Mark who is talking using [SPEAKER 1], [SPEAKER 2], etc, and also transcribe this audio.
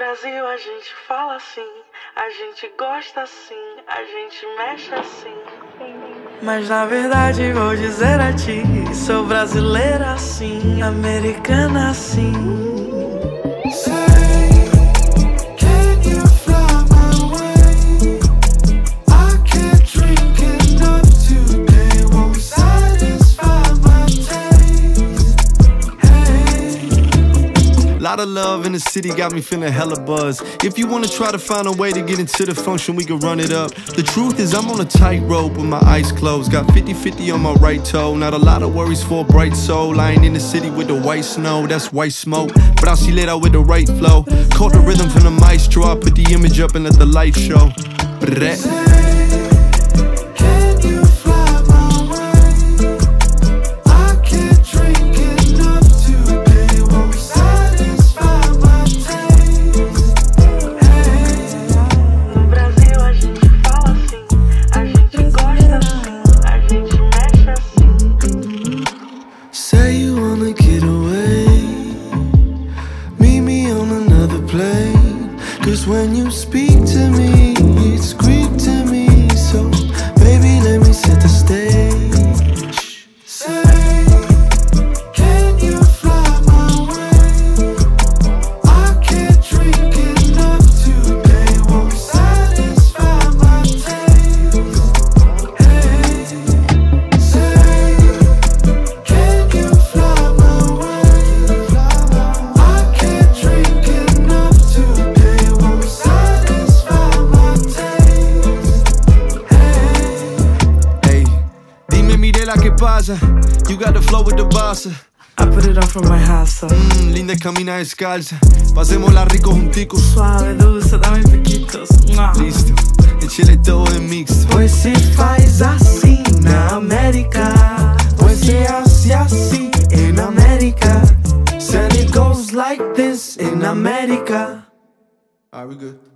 [SPEAKER 1] Brasil a gente fala assim, a gente gosta assim, a gente mexe assim. Mas na verdade vou dizer a ti, sou brasileira assim, americana assim.
[SPEAKER 2] Lot of love in the city got me feeling hella buzz. If you wanna try to find a way to get into the function, we can run it up. The truth is I'm on a tightrope with my eyes closed. Got 50-50 on my right toe. Not a lot of worries for a bright soul. Lying in the city with the white snow, that's white smoke. Brasilera with the right flow. Caught the rhythm from the maestro. I put the image up and let the light show.
[SPEAKER 1] Say you wanna get away, meet me on another plane. Cause when you speak to me, it's Greek to me. So baby, let me set the stage. Say, can you fly my way? I can't drink enough today, won't satisfy my taste. Hey, say,
[SPEAKER 2] ¿qué pasa? You got the flow with the bossa.
[SPEAKER 1] I put it on from my house.
[SPEAKER 2] Linda camina descalza. Pasémosla rico junticos.
[SPEAKER 1] Suave, dulce, dame piquitos.
[SPEAKER 2] Listo, échale todo en mixto.
[SPEAKER 1] Pois se faz assim na América, pois se hace assim in America. Said it goes like this in America.
[SPEAKER 2] Alright, we good.